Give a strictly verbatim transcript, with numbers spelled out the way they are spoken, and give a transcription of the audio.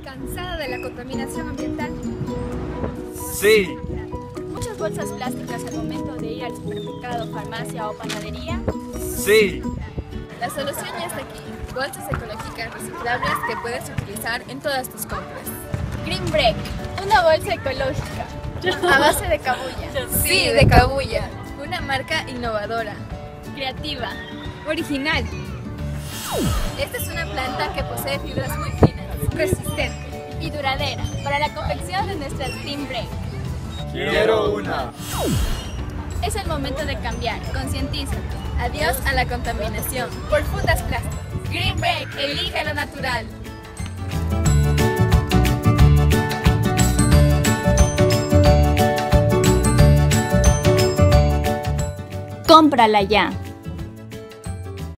¿Cansada de la contaminación ambiental? Sí. ¿Muchas bolsas plásticas al momento de ir al supermercado, farmacia o panadería? Sí. La solución ya está aquí. Bolsas ecológicas reciclables que puedes utilizar en todas tus compras. Green Break, una bolsa ecológica a base de cabuya. Sí, de Cabuya. Una marca innovadora. Creativa. Original. Esta es una planta que posee fibras muy finas, resistente Y duradera para la confección de nuestras Green Break. Quiero una. Es el momento de cambiar. Concientízate. Adiós a la contaminación por fundas plásticas. Green Break, elige lo natural. Cómprala ya.